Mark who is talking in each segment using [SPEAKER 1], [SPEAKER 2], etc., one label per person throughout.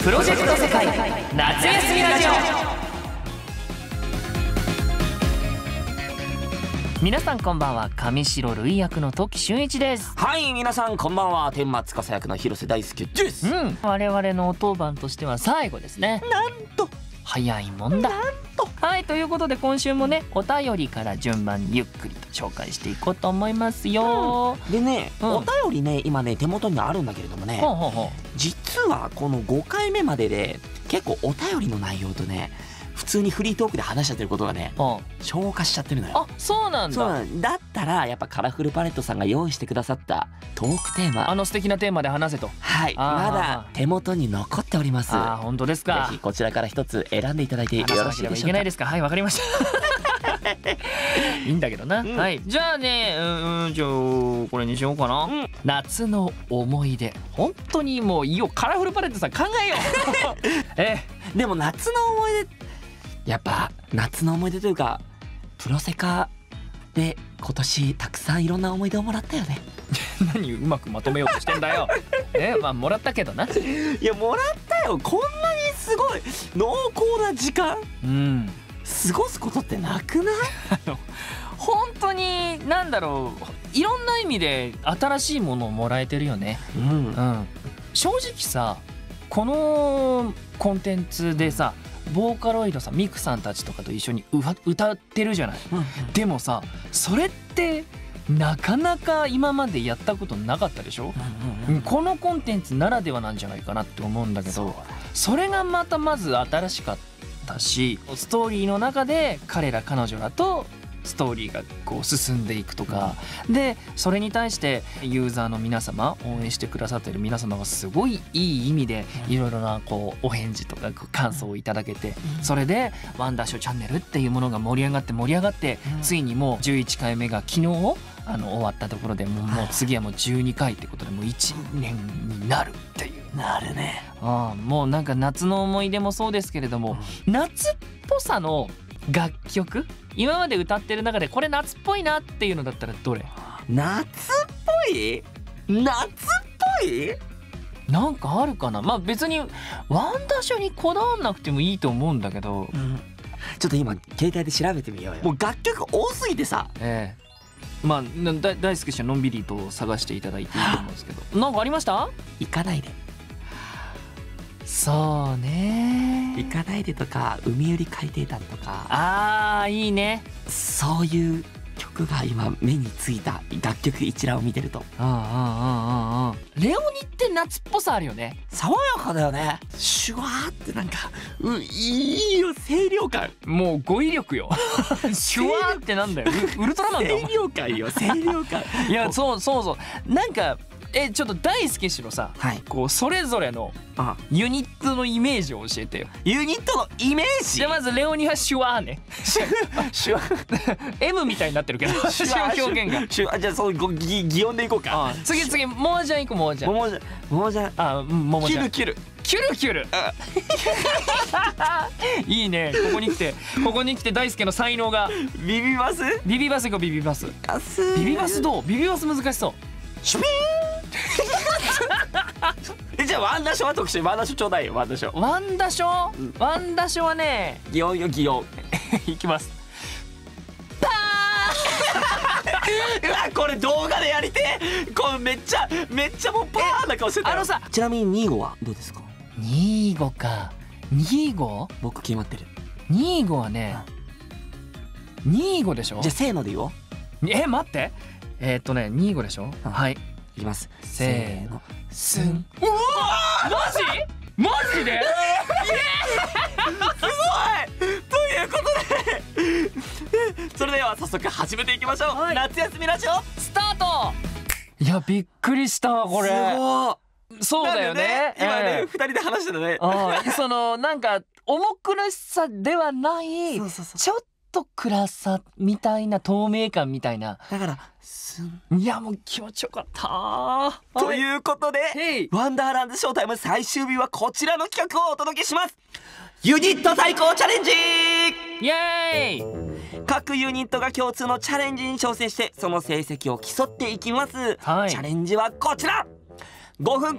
[SPEAKER 1] プロジェクト世界夏休みラジオ。皆さんこんばんは。上白瑠衣役の時俊一です。
[SPEAKER 2] はい、皆さんこんばんは。天馬司役の広瀬大輔です。
[SPEAKER 1] 我々の当番としては最後ですね。
[SPEAKER 2] なんと
[SPEAKER 1] 早いもんだ。はい、ということで今週もね、お便りから順番にゆっくりと紹介していこうと思いますよ。
[SPEAKER 2] でね、お便りね、今ね手元にあるんだけれどもね、実はこの5回目までで結構お便りの内容とね、普通にフリートークで話しちゃってることがね、消化しちゃってるのよ。
[SPEAKER 1] あ、そうなんだ。
[SPEAKER 2] だったらやっぱカラフルパレットさんが用意してくださったトークテーマ、
[SPEAKER 1] 素敵なテーマで話せと。
[SPEAKER 2] はい、まだ手元に残っております。
[SPEAKER 1] あ、本当ですか。
[SPEAKER 2] ぜひこちらから一つ選んでいただいてよろしいでしょうか。
[SPEAKER 1] いけないですか。はい、わかりましたいいんだけどな。はい、じゃあね、じゃあこれにしようかな。夏の思い出。本当にもういいよ、カラフルパレットさん考えよう
[SPEAKER 2] でも夏の思い出、やっぱ夏の思い出というか、プロセカで今年たくさんいろんな思い出をもらったよね
[SPEAKER 1] 何うまくまとめようとしてんだよまあもらったけどな。い
[SPEAKER 2] や、もらったよ。こんなにすごい濃厚な時間過ごすことってなくない？
[SPEAKER 1] 本当になんだろう、いろんな意味で新しいものをもらえてるよね。正直さ、このコンテンツでさ、ボーカロイドさん、ミクさんたちとかと一緒に歌ってるじゃない。でもさ、それってなかなか今までやったことなかったでしょ。このコンテンツならではなんじゃないかなって思うんだけど、それがまたまず新しかったし、ストーリーの中で彼ら彼女らとストーリーがこう進んでいくとか、でそれに対してユーザーの皆様、応援してくださっている皆様がすごいいい意味でいろいろなこうお返事とか感想をいただけて、それでワンダーショーチャンネルっていうものが盛り上がってついにもう11回目が昨日終わったところで、もう次はもう12回ってことで、もう1年になるっていう。
[SPEAKER 2] なるね。
[SPEAKER 1] もうなんか夏の思い出もそうですけれども、夏っぽさの楽曲、今まで歌ってる中でこれ夏っぽいなっていうのだったらどれ？
[SPEAKER 2] 夏っぽい？夏っぽい？
[SPEAKER 1] なんかあるかな。まあ別にワンダーショーにこだわんなくてもいいと思うんだけど、
[SPEAKER 2] ちょっと今携帯で調べてみようよ。もう楽曲多すぎてさ。
[SPEAKER 1] まあ大好きしのんびりと探していただいていいと思うんですけど、なんかありました？
[SPEAKER 2] 行かないで。
[SPEAKER 1] そうね、
[SPEAKER 2] 行かないでとか、海より海底団とか、
[SPEAKER 1] いいね。
[SPEAKER 2] そういう曲が今目についた。楽曲一覧を見てると、
[SPEAKER 1] レオニって夏っぽさあるよね。
[SPEAKER 2] 爽やかだよね。シュワーってなんかいいよ、清涼感。
[SPEAKER 1] もう語彙力よシュワーってなんだよ、ウルトラマンだ。
[SPEAKER 2] 清涼感よ、清涼感
[SPEAKER 1] いや、そうなんかちょっと大輔氏のさ、こうそれぞれのユニットのイメージを教えてよ。
[SPEAKER 2] ユニットのイメージ？
[SPEAKER 1] じゃあまずレオニはシュワーね
[SPEAKER 2] シュワー
[SPEAKER 1] M みたいになってるけどシュワー表現が。
[SPEAKER 2] じゃあそう擬音でいこうか。
[SPEAKER 1] 次モージャンいこう。モージャンモージャンキュルいいね。ここに来て大輔の才能が。
[SPEAKER 2] ビビバス行こう。
[SPEAKER 1] ビビバスどう？ビビバス難しそう。
[SPEAKER 2] シュピーンじゃあワンダーショーは特集。ワンダーショーちょうだいよ。ワンダーショーワンダーショーはね、 擬音よ、擬音
[SPEAKER 1] いきます。
[SPEAKER 2] うわ、これ動画でやりてえ。これめっちゃもうパーな顔してたよ。ちなみに2号はどうですか
[SPEAKER 1] ？2号か。2号
[SPEAKER 2] 僕決まってる。
[SPEAKER 1] 2号はね、2号でしょ。
[SPEAKER 2] じゃあせーので言おう。
[SPEAKER 1] 待って、2号でしょ。はい、
[SPEAKER 2] いきます。
[SPEAKER 1] せーの、スン。
[SPEAKER 2] うわ
[SPEAKER 1] マジで
[SPEAKER 2] すごいということでそれでは早速始めていきましょう。夏休みラジオ
[SPEAKER 1] スタート。いや、びっくりしたわこれ。そうだよね。
[SPEAKER 2] 今ね、2人で話してたね。
[SPEAKER 1] そのなんか重苦しさではない、ちょっと暗さみたいな、透明感みたいな。
[SPEAKER 2] だから
[SPEAKER 1] いや、もう気持ちよかった
[SPEAKER 2] ということで、ワンダーランドショータイム最終日はこちらの企画をお届けします。ユニット対抗チャレンジ。
[SPEAKER 1] イエーイ。
[SPEAKER 2] 各ユニットが共通のチャレンジに挑戦して、その成績を競っていきます。チャレンジはこちら。5分間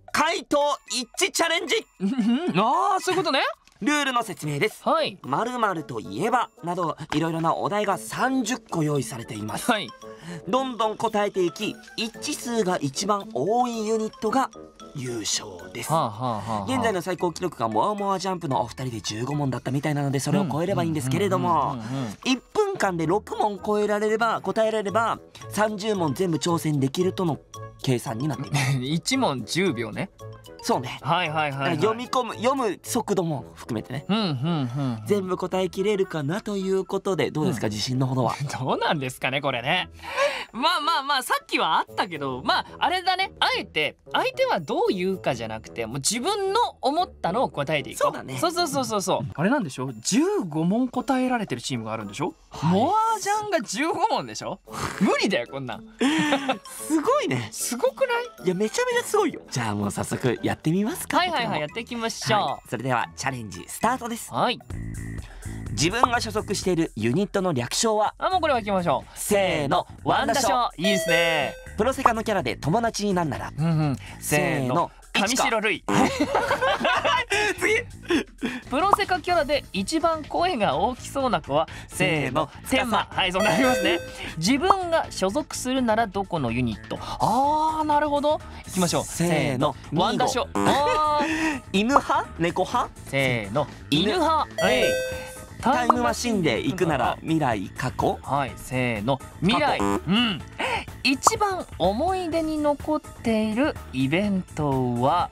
[SPEAKER 2] 回答一致チャレンジ。
[SPEAKER 1] ああ、そういうことね。
[SPEAKER 2] ルールの説明です。
[SPEAKER 1] はい。
[SPEAKER 2] 〇〇といえばなどいろいろなお題が30個用意されています。
[SPEAKER 1] はい。
[SPEAKER 2] どんどん答えていき、一致数が一番多いユニットが優勝です。現在の最高記録がモアモアジャンプのお二人で15問だったみたいなので、それを超えればいいんですけれども、1分間で6問答えられれば30問全部挑戦できるとの計算になっています。
[SPEAKER 1] 1問10秒ね。
[SPEAKER 2] そうね。
[SPEAKER 1] はいはいはい、はい、
[SPEAKER 2] 読む速度も含めてね、全部答えきれるかなということで、どうですか、自信のほどは。
[SPEAKER 1] どうなんですかねこれね。まあさっきはあったけど、あれだね、あえて相手はどう言うかじゃなくて、もう自分の思ったのを答えていこう。
[SPEAKER 2] そうだね。
[SPEAKER 1] そうあれなんでしょ、15問答えられてるチームがあるんでしょ、モアジャンが15問でしょ。無理だよこんなん
[SPEAKER 2] すごいね。
[SPEAKER 1] すごくない？
[SPEAKER 2] いや、めちゃめちゃすごいよ。じゃあもう早速やってみますか。
[SPEAKER 1] はいやっていきましょ
[SPEAKER 2] う。それではチャレンジスタートです。
[SPEAKER 1] はい。
[SPEAKER 2] 自分が所属しているユニットの略称は？
[SPEAKER 1] もうこれはいきましょう。
[SPEAKER 2] せーの、
[SPEAKER 1] ワンダショ。いいですね。
[SPEAKER 2] プロセカのキャラで友達になるなら？
[SPEAKER 1] せーの、上白類。次。プロセカキャラで一番声が大きそうな子は？せーの、天馬。はい、そうなりますね。自分が所属するならどこのユニット？なるほど。いきましょう。
[SPEAKER 2] せーの、
[SPEAKER 1] ワンダショ。
[SPEAKER 2] 犬派？猫派？
[SPEAKER 1] せーの、犬派。
[SPEAKER 2] タイムマシンで行くなら未来過去？
[SPEAKER 1] はい、せーの、未来。一番思い出に残っているイベントは？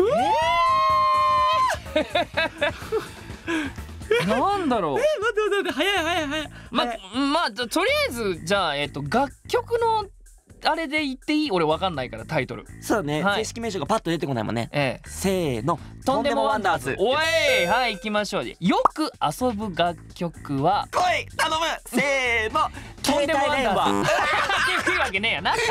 [SPEAKER 1] なんだろう。
[SPEAKER 2] 待って早い。
[SPEAKER 1] とりあえずじゃあ楽曲のあれで言っていい？俺わかんないからタイトル。
[SPEAKER 2] そうね、正式名称がパッと出てこないもんね。せーの、
[SPEAKER 1] とんでもワンダーズ。おい、はい、行きましょう。よく遊ぶ楽曲は？
[SPEAKER 2] 来い、頼む。せーの、
[SPEAKER 1] とんでもワンダーズ。っていうわけねえやな。はい。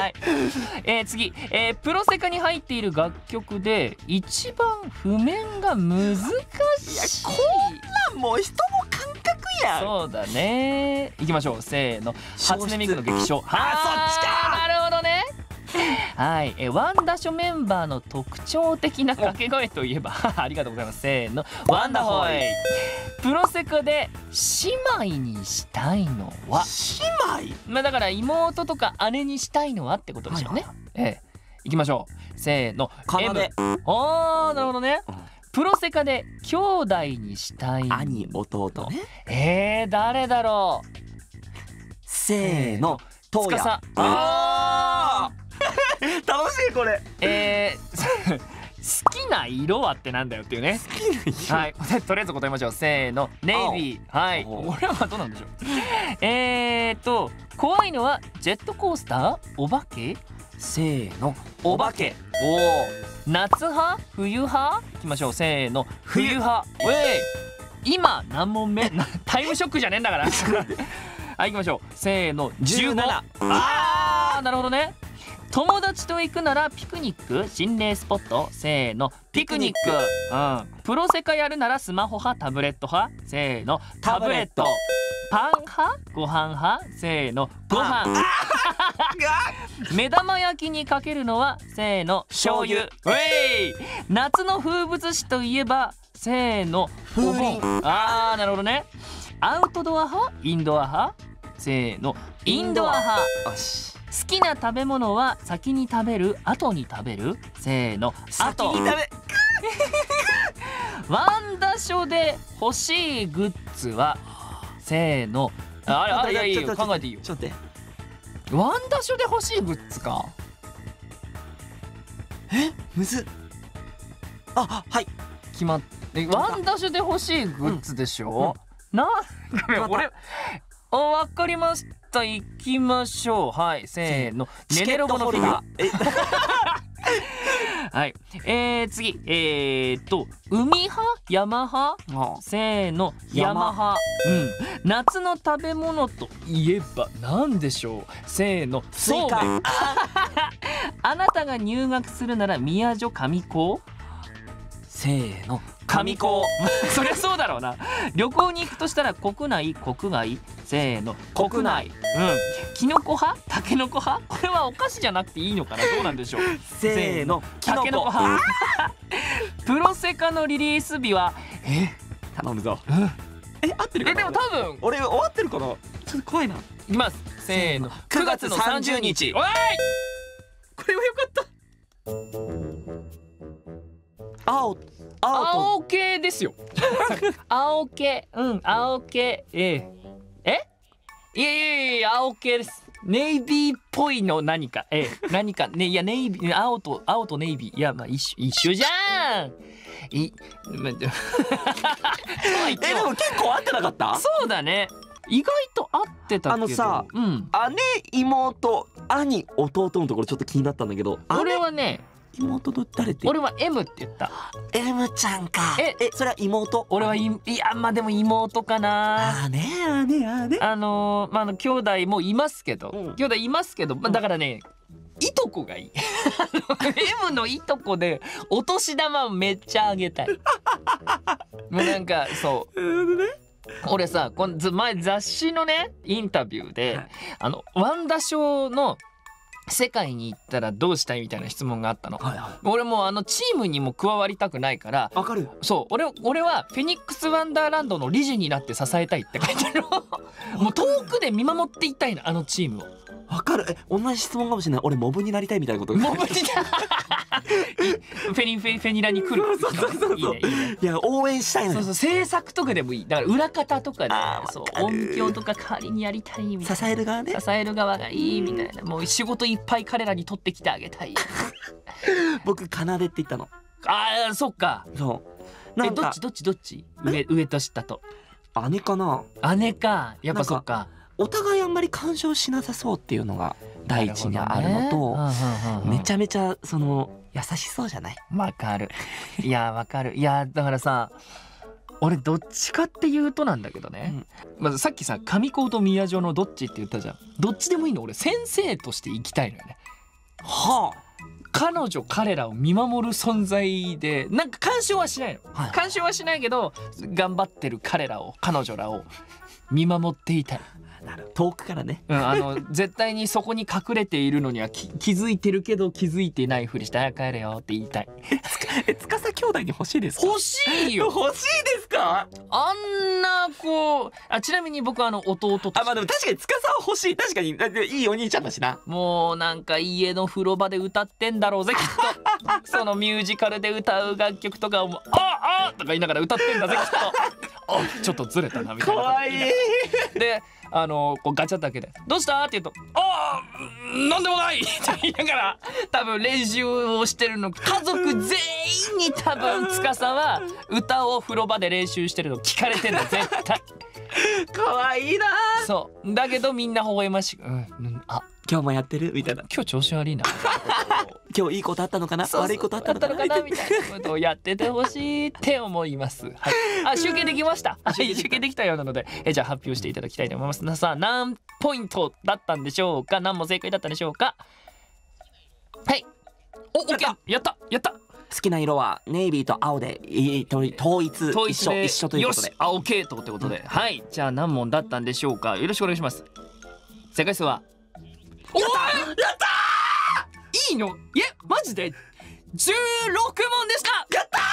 [SPEAKER 1] 次、プロセカに入っている楽曲で一番譜面が難しい。
[SPEAKER 2] いや、こんなんもう人の感覚やん。
[SPEAKER 1] そうだね。行きましょう。せーの、初音ミクの劇場。
[SPEAKER 2] そっちか。
[SPEAKER 1] なるほどね。はい、ワンダショメンバーの特徴的な掛け声といえばありがとうございます。せーの、ワンダホイ。プロセカで姉妹にしたいのは？
[SPEAKER 2] 姉妹？
[SPEAKER 1] だから妹とか姉にしたいのはってことでしょうね。いきましょう。せーの、
[SPEAKER 2] かなで。
[SPEAKER 1] なるほどね。プロセカで兄弟にしたい
[SPEAKER 2] 兄弟ね。
[SPEAKER 1] 誰だろう。
[SPEAKER 2] せーの、トウヤ。楽しいこれ。
[SPEAKER 1] 好きな色はってなんだよっていうね。
[SPEAKER 2] 好きな色。
[SPEAKER 1] はい、とりあえず答えましょう。せーの、ネイビー。はい、これはどうなんでしょう。怖いのはジェットコースター？お化け？
[SPEAKER 2] せーの、お化け。
[SPEAKER 1] 夏派？冬派？いきましょう。せーの、冬派。今何問目？タイムショックじゃねえんだからはい、行きましょう。せーの、15。なるほどね。友達と行くならピクニック？心霊スポット？せーの、ピクニック。プロセカやるならスマホ派？タブレット派？せーの、タブレット。パン派？ご飯派？せーの、ご飯。目玉焼きにかけるのは？せーの、醤油。夏の風物詩といえば？せーの、
[SPEAKER 2] 風鈴。
[SPEAKER 1] なるほどね。アウトドア派？インドア派？せーの、インドア派。好きな食べ物は？先に食べる？後に食べる？せーの、
[SPEAKER 2] 先に食べ。
[SPEAKER 1] ワンダショで欲しいグッズは？せーの、いやいいよ、考えていいよ。
[SPEAKER 2] ちょっと待って。
[SPEAKER 1] ワンダショで欲しいグッズか。
[SPEAKER 2] むずっ。はい。
[SPEAKER 1] 決まって。ワンダショで欲しいグッズでしょ。俺わかりました。行きましょう。はい、せーの、ネネロボのフィギュア。はい、次、海派？山派？せーの、山派。夏の食べ物といえば何でしょう？せーの、そうめん。あなたが入学するなら宮女上高？
[SPEAKER 2] せーの、
[SPEAKER 1] 上高。そりゃそうだろうな。旅行に行くとしたら国内？国外？ せーの、
[SPEAKER 2] 国内。
[SPEAKER 1] キノコ派、タケノコ派、これはお菓子じゃなくていいのかな、どうなんでしょう。
[SPEAKER 2] せーの、
[SPEAKER 1] タケノコ派。プロセカのリリース日は
[SPEAKER 2] 頼むぞ。合ってるかな。
[SPEAKER 1] でも多分
[SPEAKER 2] 俺終わってるかな。ちょっと怖いな。
[SPEAKER 1] いきます。せーの、9月の30日。おい、これはよかった。青系ですよ。青系、青系、いや青系です。ネイビーっぽいの何か、何かね、いやネイビー、青とネイビー、いやまあ一緒じゃん。でも結
[SPEAKER 2] 構合ってなかった？
[SPEAKER 1] そうだね。意外と合ってたけど。
[SPEAKER 2] さ、姉、妹、兄、弟のところちょっと気になったんだけど。
[SPEAKER 1] 俺はね、
[SPEAKER 2] 妹と誰って？
[SPEAKER 1] 俺は M って言った。
[SPEAKER 2] M ちゃんか。それは妹？
[SPEAKER 1] 俺はいやまあでも妹かな。
[SPEAKER 2] 姉。
[SPEAKER 1] 兄弟もいますけど、だからね、いとこがいい。M のいとこでお年玉めっちゃあげたい。もうなんかそう。俺さ、前雑誌のねインタビューで、ワンダショーの世界に行ったらどうしたいみたいな質問があったの。俺もチームにも加わりたくないから。
[SPEAKER 2] わかる。
[SPEAKER 1] そう俺はフェニックスワンダーランドの理事になって支えたいって書いてあるの。もう遠くで見守っていたいの、チームを。
[SPEAKER 2] わかる。同じ質問かもしれない。俺モブになりたいみたいなこと。
[SPEAKER 1] モブにフェニラに来る。
[SPEAKER 2] そう。いや応援したいのよ。
[SPEAKER 1] そう制作とかでもいい。だから裏方とかで、音響とか代わりにやりたいみたいな。
[SPEAKER 2] 支える側ね。
[SPEAKER 1] 支える側がいいみたいな。もう仕事いっぱい彼らに取ってきてあげたい。
[SPEAKER 2] 僕奏でって言ったの。
[SPEAKER 1] そっか。
[SPEAKER 2] そう。
[SPEAKER 1] どっち？上と下と。
[SPEAKER 2] 姉かな。
[SPEAKER 1] 姉か。やっぱそっか。
[SPEAKER 2] お互いあんまり干渉しなさそうっていうのが第一にあるのと、めちゃめちゃ優しそうじゃない？
[SPEAKER 1] わかる。いやわかる。いやだからさ、俺どっちかっていうとなんだけどね、まずさっきさ上高と宮城のどっちって言ったじゃん。どっちでもいいの。俺先生として生きたいのよね。彼らを見守る存在で、なんか干渉はしないの、干渉はしないけど頑張ってる彼女らを見守っていたい。
[SPEAKER 2] 遠くからね、
[SPEAKER 1] 絶対にそこに隠れているのには気づいてるけど気づいてないふりして「帰れよ」って言いたい。
[SPEAKER 2] 司兄弟に欲しいですか？
[SPEAKER 1] 欲しいよ。
[SPEAKER 2] 欲しいですか？
[SPEAKER 1] あんなちなみに僕は弟と。
[SPEAKER 2] でも確かに司は欲しい。確かにいいお兄ちゃんだしな。
[SPEAKER 1] もうなんか家の風呂場で歌ってんだろうぜきっと。そのミュージカルで歌う楽曲とかを「あとか言いながら歌ってんだぜきっと。ちょっとずれたなみたいな。かわいい。でガチャッと開けて「どうした?」って言うと「なんでもない!」って言いながら多分練習をしてるの。家族全員に多分司は歌を風呂場で練習してるの聞かれてんの絶対。
[SPEAKER 2] かわいいな。
[SPEAKER 1] そうだけどみんな微笑ましく
[SPEAKER 2] 今日もやってるみたいな。
[SPEAKER 1] 今日調子悪いな。
[SPEAKER 2] 今日いいことあったのかな、悪いことあったのかな
[SPEAKER 1] みたいなことをやっててほしいって思います。集計できました。集計できたようなのでじゃあ発表していただきたいと思います。さあ何ポイントだったんでしょうか。何問正解だったんでしょうか。はい。OK。やった。好
[SPEAKER 2] きな色はネイビーと青で統一一緒ということで。
[SPEAKER 1] よし、青系統ってことで、はい。じゃあ何問だったんでしょうか。よろしくお願いします。正解数はやったいいの？マジで16問でした。
[SPEAKER 2] やった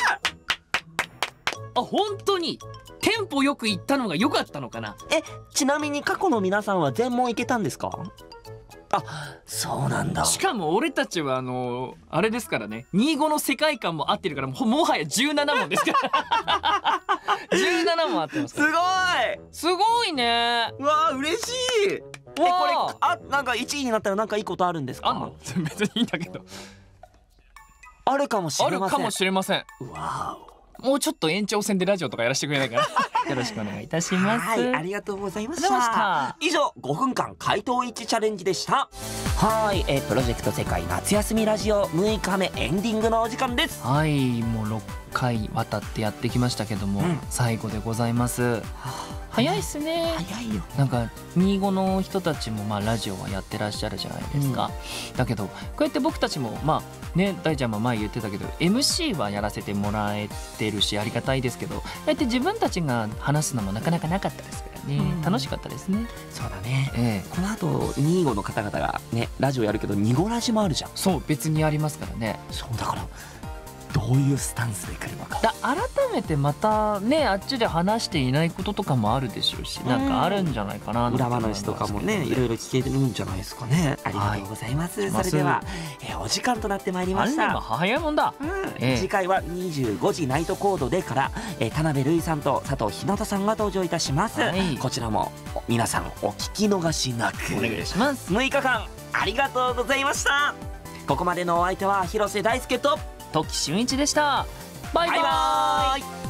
[SPEAKER 1] ー。本当にテンポよくいったのが良かったのかな。
[SPEAKER 2] ちなみに過去の皆さんは全問いけたんですか？そうなんだ。
[SPEAKER 1] しかも俺たちはあれですからね、25の世界観も合ってるから、もはや17問ですから。17問合ってますから。すごいね。
[SPEAKER 2] うわー嬉しい。これなんか1位になったらなんかいいことあるんですか？
[SPEAKER 1] あんの？別にいいんだけど。
[SPEAKER 2] あるかもしれません。
[SPEAKER 1] うわー。もうちょっと延長戦でラジオとかやらせてくれないかな。よろしくお願いいたします。
[SPEAKER 2] はい、ありがとうございました。以上5分間回答一致チャレンジでした。はい、プロジェクト世界夏休みラジオ6日目エンディングのお時間です。
[SPEAKER 1] はい、もう6回渡ってやってきましたけども、最後でございます。早いっすね。
[SPEAKER 2] 早いよ。
[SPEAKER 1] なんか25の人たちもラジオはやってらっしゃるじゃないですか。だけどこうやって僕たちも大ちゃんも前言ってたけど MC はやらせてもらえてるしありがたいですけど、こうやって自分たちが話すのもなかなかなかったですからね、楽しかったですね。
[SPEAKER 2] そうだね、この後25の方々がねラジオやるけどニゴラジもあるじゃん。
[SPEAKER 1] そう別にありますからね。
[SPEAKER 2] そうだからどういうスタンスで来るのか。
[SPEAKER 1] 改めてまたねあっちで話していないこととかもあるでしょうし、なんかあるんじゃないかな。
[SPEAKER 2] 裏話とかもねいろいろ聞けるんじゃないですかね。ありがとうございます。それではお時間となってまいりました。
[SPEAKER 1] 早いもんだ。
[SPEAKER 2] 次回は25時ナイトコードでから田辺瑠衣さんと佐藤ひなたさんが登場いたします。こちらも皆さんお聞き逃しなく
[SPEAKER 1] お願いします。
[SPEAKER 2] 6日間ありがとうございました。ここまでのお相手は広瀬大輔と
[SPEAKER 1] 時俊一でした。バイバイ。